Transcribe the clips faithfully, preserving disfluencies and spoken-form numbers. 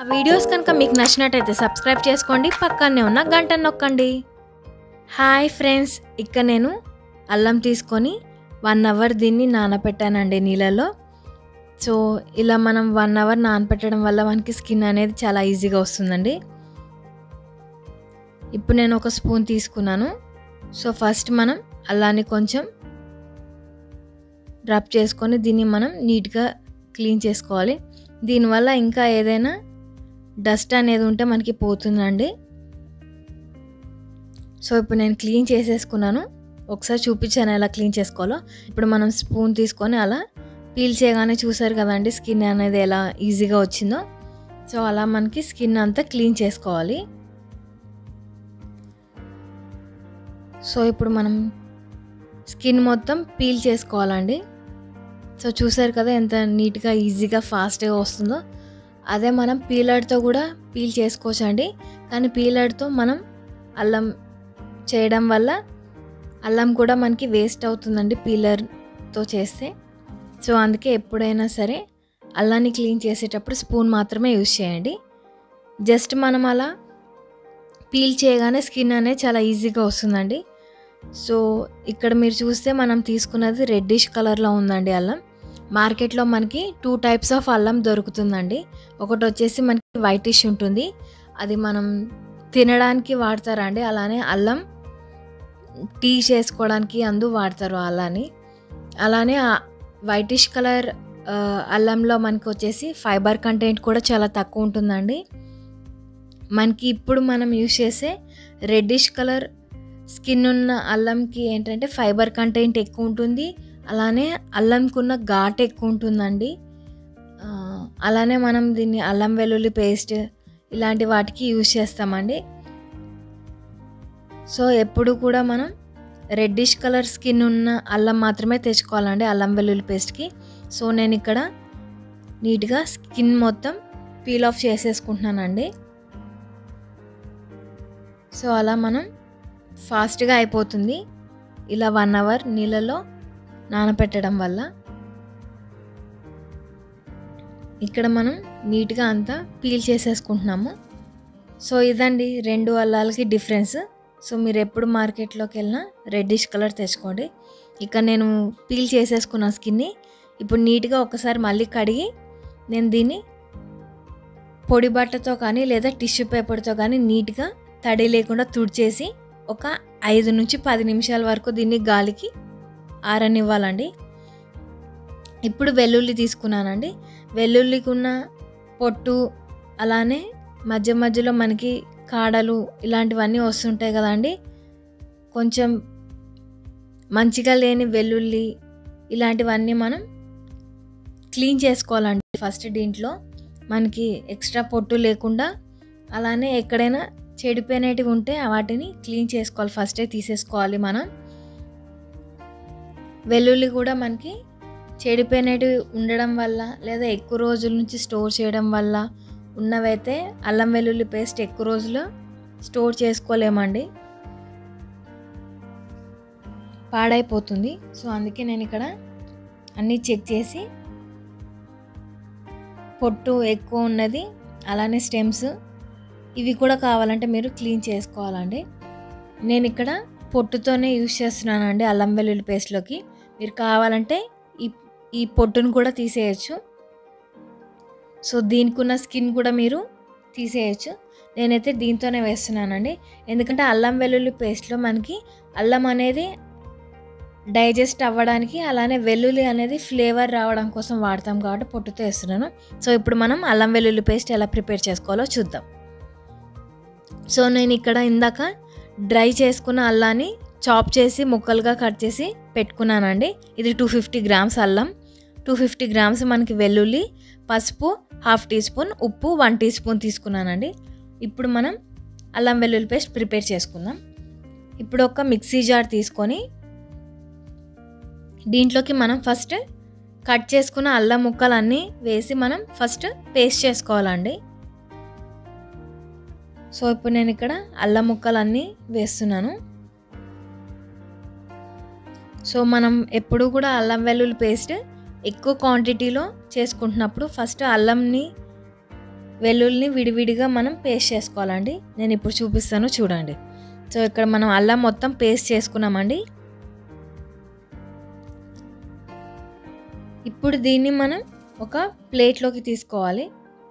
ఆ వీడియోస్ కనుక మీకు నచ్చినట్టయితే సబ్స్క్రైబ్ చేసుకోండి, పక్కనే ఉన్న గంటను నొక్కండి. హాయ్ ఫ్రెండ్స్, ఇక్కడ నేను అల్లం తీసుకొని వన్ అవర్ దీన్ని నానబెట్టానండి నీళ్ళలో. సో ఇలా మనం వన్ అవర్ నానబెట్టడం వల్ల మనకి స్కిన్ అనేది చాలా ఈజీగా వస్తుందండి. ఇప్పుడు నేను ఒక స్పూన్ తీసుకున్నాను. సో ఫస్ట్ మనం అల్లాన్ని కొంచెం రబ్ చేసుకొని దీన్ని మనం నీట్గా క్లీన్ చేసుకోవాలి. దీనివల్ల ఇంకా ఏదైనా డస్ట్ అనేది ఉంటే మనకి పోతుందండి. సో ఇప్పుడు నేను క్లీన్ చేసేసుకున్నాను. ఒకసారి చూపించాను ఎలా క్లీన్ చేసుకోవాలో. ఇప్పుడు మనం స్పూన్ తీసుకొని అలా పీల్ చేయగానే చూసారు కదండి స్కిన్ అనేది ఎలా ఈజీగా వచ్చిందో. సో అలా మనకి స్కిన్ అంతా క్లీన్ చేసుకోవాలి. సో ఇప్పుడు మనం స్కిన్ మొత్తం పీల్ చేసుకోవాలండి. సో చూసారు కదా ఎంత నీట్గా ఈజీగా ఫాస్ట్గా వస్తుందో. అదే మనం పీలర్తో కూడా పీల్ చేసుకోవచ్చండి. కానీ పీలర్తో మనం అల్లం చేయడం వల్ల అల్లం కూడా మనకి వేస్ట్ అవుతుందండి పీలర్తో చేస్తే. సో అందుకే ఎప్పుడైనా సరే అల్లాన్ని క్లీన్ చేసేటప్పుడు స్పూన్ మాత్రమే యూజ్ చేయండి. జస్ట్ మనం అలా పీల్ చేయగానే స్కిన్ అనేది చాలా ఈజీగా వస్తుందండి. సో ఇక్కడ మీరు చూస్తే మనం తీసుకున్నది రెడ్డిష్ కలర్లో ఉందండి అల్లం. మార్కెట్లో మనకి టూ టైప్స్ ఆఫ్ అల్లం దొరుకుతుందండి. ఒకటి వచ్చేసి మనకి వైటిష్ ఉంటుంది, అది మనం తినడానికి వాడతారండి. అలానే అల్లం టీ చేసుకోవడానికి అందు వాడతారు అల్లాన్ని. అలానే వైటిష్ కలర్ అల్లంలో మనకి వచ్చేసి ఫైబర్ కంటెంట్ కూడా చాలా తక్కువ ఉంటుందండి. మనకి ఇప్పుడు మనం యూజ్ చేసే రెడ్డిష్ కలర్ స్కిన్ ఉన్న అల్లంకి ఏంటంటే ఫైబర్ కంటెంట్ ఎక్కువ ఉంటుంది, అలానే అల్లంకి ఉన్న ఘాట్ ఎక్కువ ఉంటుందండి. అలానే మనం దీన్ని అల్లం వెల్లుల్లి పేస్ట్ ఇలాంటి వాటికి యూజ్ చేస్తామండి. సో ఎప్పుడు కూడా మనం రెడ్డిష్ కలర్ స్కిన్ ఉన్న అల్లం మాత్రమే తెచ్చుకోవాలండి అల్లం వెల్లుల్లి పేస్ట్కి. సో నేను ఇక్కడ నీట్గా స్కిన్ మొత్తం పీల్ ఆఫ్ చేసేసుకుంటున్నానండి. సో అలా మనం ఫాస్ట్గా అయిపోతుంది ఇలా వన్ అవర్ నీళ్ళలో నానబెట్టడం వల్ల. ఇక్కడ మనం నీట్గా అంతా పీల్ చేసేసుకుంటున్నాము. సో ఇదండి రెండు అల్లాలకి డిఫరెన్స్. సో మీరు ఎప్పుడు మార్కెట్లోకి వెళ్ళినా రెడ్డిష్ కలర్ తెచ్చుకోండి. ఇక్కడ నేను పీల్ చేసేసుకున్న స్కిన్ని ఇప్పుడు నీట్గా ఒకసారి మళ్ళీ కడిగి నేను దీన్ని పొడి బట్టతో కానీ లేదా టిష్యూ పేపర్తో కానీ నీట్గా తడి లేకుండా తుడిచేసి ఒక ఐదు నుంచి పది నిమిషాల వరకు దీన్ని గాలికి ఆరనివ్వాలండి. ఇప్పుడు వెల్లుల్లి తీసుకున్నానండి. వెల్లుల్లికి ఉన్న పొట్టు అలానే మధ్య మధ్యలో మనకి కాడలు ఇలాంటివన్నీ వస్తుంటాయి కదండి. కొంచెం మంచిగా లేని వెల్లుల్లి ఇలాంటివన్నీ మనం క్లీన్ చేసుకోవాలండి. ఫస్ట్ దీంట్లో మనకి ఎక్స్ట్రా పొట్టు లేకుండా అలానే ఎక్కడైనా చెడిపోయినవి ఉంటే వాటిని క్లీన్ చేసుకోవాలి, ఫస్టే తీసేసుకోవాలి మనం. వెల్లుల్లి కూడా మనకి చెడిపోయినవి ఉండడం వల్ల లేదా ఎక్కువ రోజుల నుంచి స్టోర్ చేయడం వల్ల ఉన్నవైతే అల్లం వెల్లుల్లి పేస్ట్ ఎక్కువ రోజులు స్టోర్ చేసుకోలేమండి, పాడైపోతుంది. సో అందుకే నేను ఇక్కడ అన్నీ చెక్ చేసి పొట్టు ఎక్కువ ఉన్నది అలానే స్టెమ్స్ ఇవి కూడా కావాలంటే మీరు క్లీన్ చేసుకోవాలండి. నేను ఇక్కడ పొట్టుతోనే యూజ్ చేస్తున్నానండి అల్లం వెల్లుల్లి పేస్ట్లోకి. మీరు కావాలంటే ఈ ఈ పొట్టును కూడా తీసేయచ్చు. సో దీనికి ఉన్న స్కిన్ కూడా మీరు తీసేయచ్చు. నేనైతే దీంతోనే వేస్తున్నానండి, ఎందుకంటే అల్లం వెల్లుల్లి పేస్ట్లో మనకి అల్లం అనేది డైజెస్ట్ అవ్వడానికి అలానే వెల్లుల్లి అనేది ఫ్లేవర్ రావడం కోసం వాడతాం కాబట్టి పొట్టుతో వేస్తున్నాను. సో ఇప్పుడు మనం అల్లం వెల్లుల్లి పేస్ట్ ఎలా ప్రిపేర్ చేసుకోవాలో చూద్దాం. సో నేను ఇక్కడ ఇందాక డ్రై చేసుకున్న అల్లాన్ని చాప్ చేసి ముక్కలుగా కట్ చేసి పెట్టుకున్నానండి. ఇది టూ ఫిఫ్టీ గ్రామ్స్ అల్లం, టూ ఫిఫ్టీ గ్రామ్స్ మనకి వెల్లుల్లి, పసుపు హాఫ్ టీ స్పూన్, ఉప్పు వన్ టీ స్పూన్ తీసుకున్నానండి. ఇప్పుడు మనం అల్లం వెల్లుల్లి పేస్ట్ ప్రిపేర్ చేసుకుందాం. ఇప్పుడు ఒక మిక్సీ జార్ తీసుకొని దీంట్లోకి మనం ఫస్ట్ కట్ చేసుకున్న అల్లం ముక్కలన్నీ వేసి మనం ఫస్ట్ పేస్ట్ చేసుకోవాలండి. సో ఇప్పుడు నేను ఇక్కడ అల్లం ముక్కలన్నీ వేస్తున్నాను. సో మనం ఎప్పుడు కూడా అల్లం వెల్లుల్లి పేస్ట్ ఎక్కువ క్వాంటిటీలో చేసుకుంటున్నప్పుడు ఫస్ట్ అల్లంని వెల్లుల్లిని విడివిడిగా మనం పేస్ట్ చేసుకోవాలండి. నేను ఇప్పుడు చూపిస్తాను చూడండి. సో ఇక్కడ మనం అల్లం మొత్తం పేస్ట్ చేసుకున్నామండి. ఇప్పుడు దీన్ని మనం ఒక ప్లేట్లోకి తీసుకోవాలి.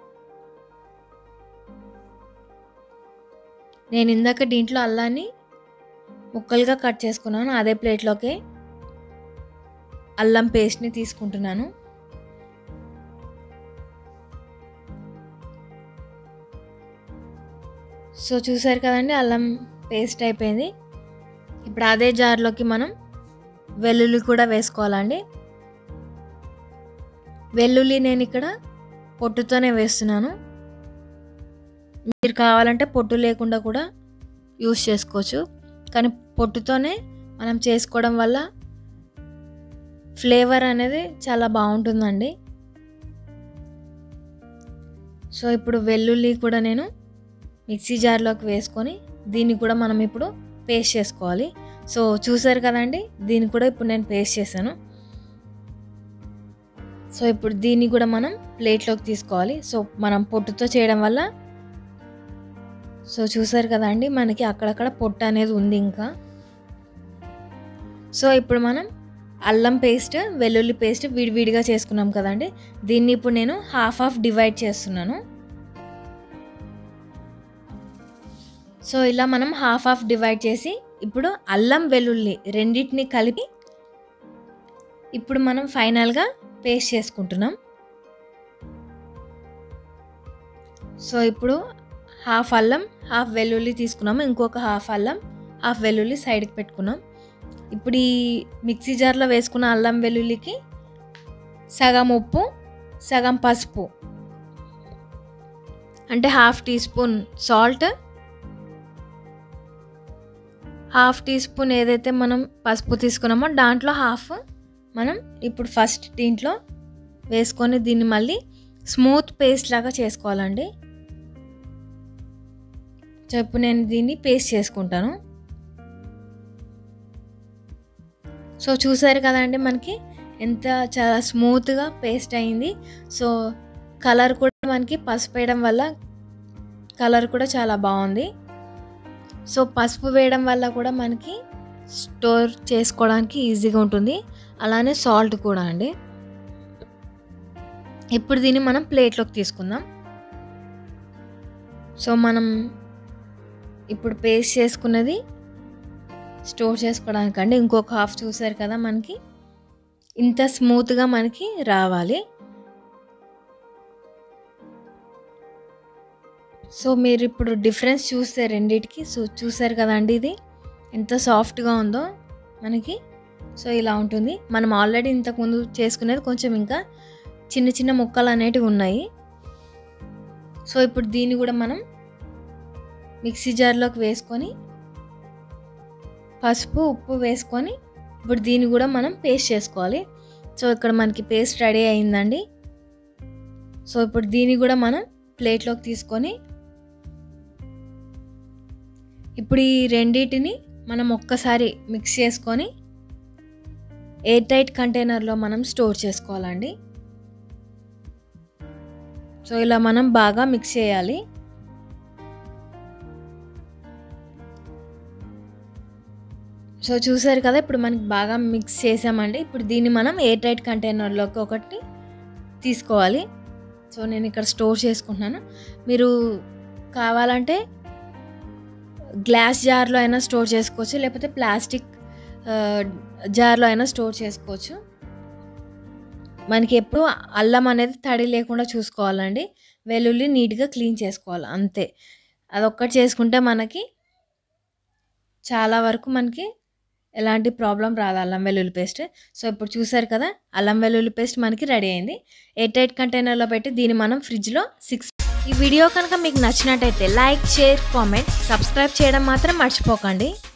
నేను ఇందాక దీంట్లో అల్లాన్ని ముక్కలుగా కట్ చేసుకున్నాను. అదే ప్లేట్లోకి అల్లం పేస్ట్ని తీసుకుంటున్నాను. సో చూసారు కదండి, అల్లం పేస్ట్ అయిపోయింది. ఇప్పుడు అదే జార్లోకి మనం వెల్లుల్లి కూడా వేసుకోవాలండి. వెల్లుల్లి నేను ఇక్కడ పొట్టుతోనే వేస్తున్నాను. మీరు కావాలంటే పొట్టు లేకుండా కూడా యూస్ చేసుకోవచ్చు, కానీ పొట్టుతోనే మనం చేసుకోవడం వల్ల ఫ్లేవర్ అనేది చాలా బాగుంటుందండి. సో ఇప్పుడు వెల్లుల్లి కూడా నేను మిక్సీ జార్లోకి వేసుకొని దీన్ని కూడా మనం ఇప్పుడు పేస్ట్ చేసుకోవాలి. సో చూసారు కదండి, దీన్ని కూడా ఇప్పుడు నేను పేస్ట్ చేశాను. సో ఇప్పుడు దీన్ని కూడా మనం ప్లేట్లోకి తీసుకోవాలి. సో మనం పొట్టుతో చేయడం వల్ల సో చూసారు కదండి, మనకి అక్కడక్కడ పొట్టు అనేది ఉంది ఇంకా. సో ఇప్పుడు మనం అల్లం పేస్ట్ వెల్లుల్లి పేస్ట్ విడివిడిగా చేసుకున్నాం కదండి, దీన్ని ఇప్పుడు నేను హాఫ్ హాఫ్ డివైడ్ చేస్తున్నాను. సో ఇలా మనం హాఫ్ హాఫ్ డివైడ్ చేసి ఇప్పుడు అల్లం వెల్లుల్లి రెండింటిని కలిపి ఇప్పుడు మనం ఫైనల్గా పేస్ట్ చేసుకుంటున్నాం. సో ఇప్పుడు హాఫ్ అల్లం హాఫ్ వెల్లుల్లి తీసుకున్నాము, ఇంకొక హాఫ్ అల్లం హాఫ్ వెల్లుల్లి సైడ్కి పెట్టుకున్నాం. ఇప్పుడు ఈ మిక్సీ జార్లో వేసుకున్న అల్లం వెల్లుల్లికి సగం ఉప్పు సగం పసుపు అంటే half teaspoon salt, half teaspoon ఏదైతే మనం పసుపు తీసుకున్నామో దాంట్లో హాఫ్ మనం ఇప్పుడు ఫస్ట్ దీంట్లో వేసుకొని దీన్ని మళ్ళీ స్మూత్ పేస్ట్ లాగా చేసుకోవాలండి. సో ఇప్పుడు నేను దీన్ని పేస్ట్ చేసుకుంటాను. సో చూసారు కదండి, మనకి ఎంత చాలా స్మూత్గా పేస్ట్ అయింది. సో కలర్ కూడా మనకి పసుపు వేయడం వల్ల కలర్ కూడా చాలా బాగుంది. సో పసుపు వేయడం వల్ల కూడా మనకి స్టోర్ చేసుకోవడానికి ఈజీగా ఉంటుంది, అలానే సాల్ట్ కూడా అండి. ఇప్పుడు దీన్ని మనం ప్లేట్లోకి తీసుకుందాం. సో మనం ఇప్పుడు పేస్ట్ చేసుకున్నది స్టోర్ చేసుకోవడానికి అండి. ఇంకొక హాఫ్ చూసారు కదా, మనకి ఇంత స్మూత్గా మనకి రావాలి. సో మీరు ఇప్పుడు డిఫరెన్స్ చూస్తే రెండిటికి, సో చూసారు కదండి ఇది ఎంత సాఫ్ట్గా ఉందో మనకి. సో ఇలా ఉంటుంది. మనం ఆల్రెడీ ఇంతకుముందు చేసుకునేది కొంచెం ఇంకా చిన్న చిన్న ముక్కలు అనేటివి ఉన్నాయి. సో ఇప్పుడు దీన్ని కూడా మనం మిక్సీ జార్లోకి వేసుకొని పసుపు ఉప్పు వేసుకొని ఇప్పుడు దీన్ని కూడా మనం పేస్ట్ చేసుకోవాలి. సో ఇక్కడ మనకి పేస్ట్ రెడీ అయిందండి. సో ఇప్పుడు దీన్ని కూడా మనం ప్లేట్లోకి తీసుకొని ఇప్పుడు ఈ రెండింటిని మనం ఒక్కసారి మిక్స్ చేసుకొని ఎయిర్ టైట్ కంటైనర్లో మనం స్టోర్ చేసుకోవాలండి. సో ఇలా మనం బాగా మిక్స్ చేయాలి. సో చూసారు కదా, ఇప్పుడు మనకి బాగా మిక్స్ చేసామండి. ఇప్పుడు దీన్ని మనం ఎయిర్ టైట్ కంటైనర్లోకి ఒకటి తీసుకోవాలి. సో నేను ఇక్కడ స్టోర్ చేసుకుంటున్నాను. మీరు కావాలంటే గ్లాస్ జార్లో అయినా స్టోర్ చేసుకోవచ్చు, లేకపోతే ప్లాస్టిక్ జార్లో అయినా స్టోర్ చేసుకోవచ్చు. మనకి ఎప్పుడు అల్లం అనేది తడి లేకుండా చూసుకోవాలండి. వెల్లుల్లి నీట్గా క్లీన్ చేసుకోవాలి, అంతే. అదొక్కటి చేసుకుంటే మనకి చాలా వరకు మనకి ఎలాంటి ప్రాబ్లం రాదు అల్లం వెల్లుల్లి పేస్ట్. సో ఇప్పుడు చూసారు కదా, అల్లం వెల్లుల్లి పేస్ట్ మనకి రెడీ అయింది. ఎయిర్ టైట్ కంటైనర్లో పెట్టి దీన్ని మనం ఫ్రిడ్జ్లో సిక్స్ ఈ వీడియో కనుక మీకు నచ్చినట్టయితే లైక్ షేర్ కామెంట్ సబ్స్క్రైబ్ చేయడం మాత్రం మర్చిపోకండి.